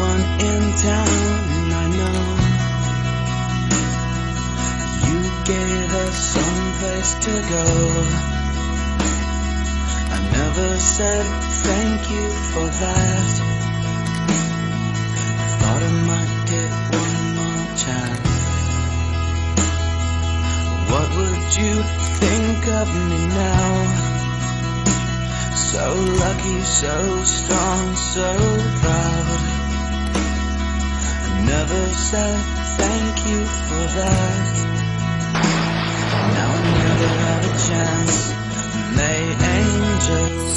one in town, I know. You gave us some place to go. I never said thank you for that. Thought I might get one more chance. What would you think of me now? So lucky, so strong, so proud. I never said thank you for that. Now I never had a chance. May angels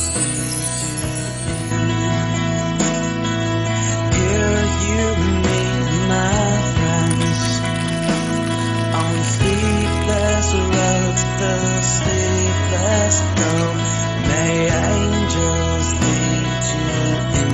hear you meet my friends on sleepless roads, the sleepless road. May angels lead you in.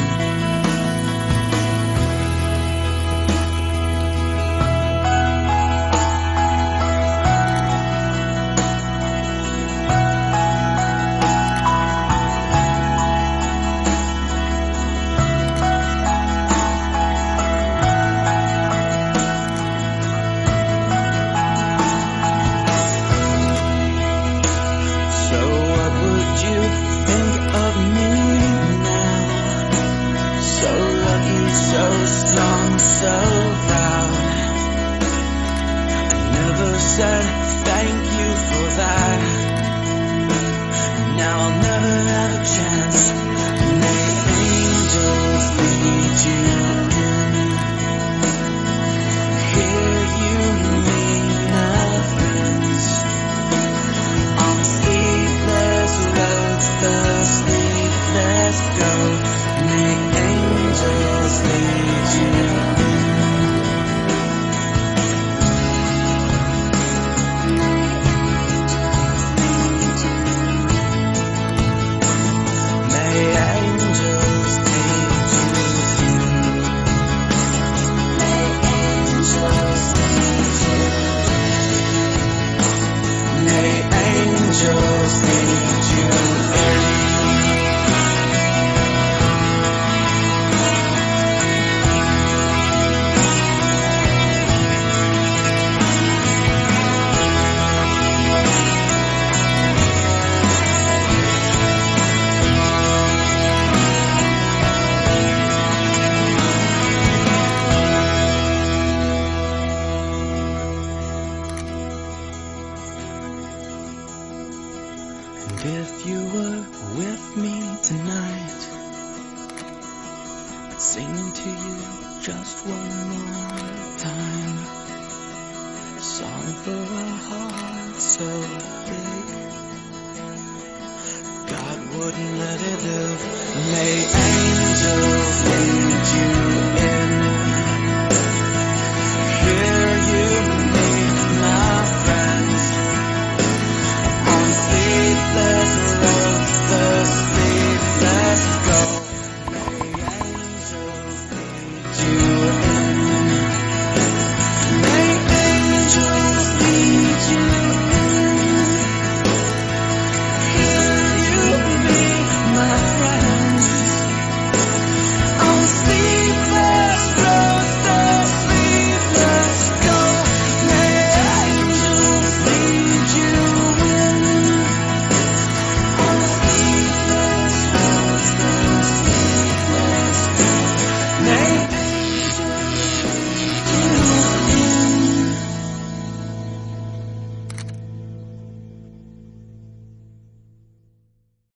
So strong, so proud. I never said thank you for that. Now I'll never have a chance. May angels lead you in. Hear you meet my friends on sleepless roads, the sleepless go. May angels lead you in. May angels lead you in. May angels lead you in. May angels lead you in. And if you were with me tonight, I'd sing to you just one more time. A song for a heart so big God wouldn't let it live. May angels lead you